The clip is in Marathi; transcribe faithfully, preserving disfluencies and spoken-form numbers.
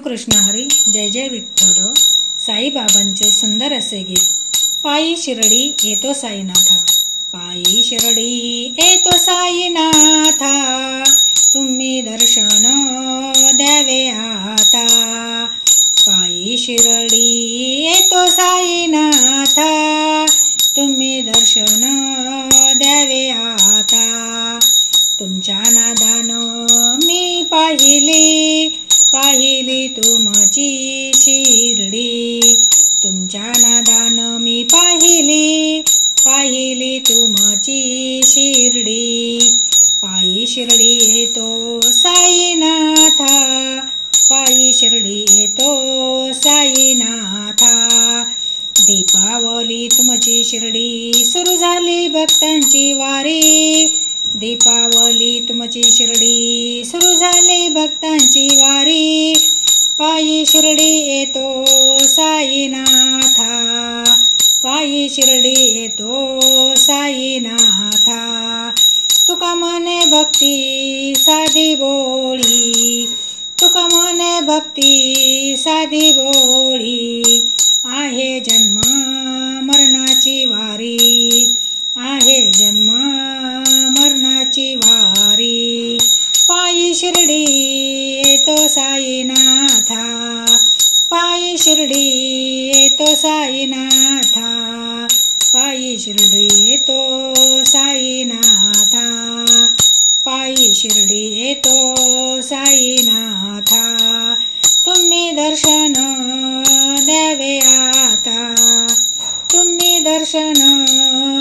कृष्ण हरी. जय जय विठ्ठल. साईबाबांचे सुंदर असे गीत. पायी शिर्डी येतो साईनाथा, पायी शिर्डी येतो साईनाथा, तुम्ही दर्शन द्यावे आता. पायी शिर्डी येतो साईनाथा, तुम्ही दर्शन द्यावे आता. तुमच्या नादानं मी पाहिली पाहिली तुमची शिर्डी, तुमच्या नादानं मी पाहिली पाहिली तुमची शिर्डी. पायी शिर्डी येतो साईनाथा, पायी शिर्डी येतो साईनाथा. दीपावली तुमची शिर्डी सुरू झाली भक्तांची वारी, दीपावली तुमची शिर्डी सुरू झाली भक्तांची वारी. पायी शिर्डी येतो साईनाथा, पायी शिर्डी येतो साईनाथा. तुका म्हणे भक्ती साधी बोळी, तुका म्हणे भक्ती साधी बोळी, आहे जन्म मरणाची वारी, आहे जन्म मरणाची वारी. पायी शिर्डी येतो साईनाथा, पायी शिर्डी येतो साईनाथा, पायी शिर्डी येतो साईनाथा, पायी शिर्डी येतो साईनाथा. तुम्ही दर्शन द्यावे आता, तुम्ही दर्शन